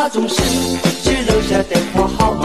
总是只留下电话号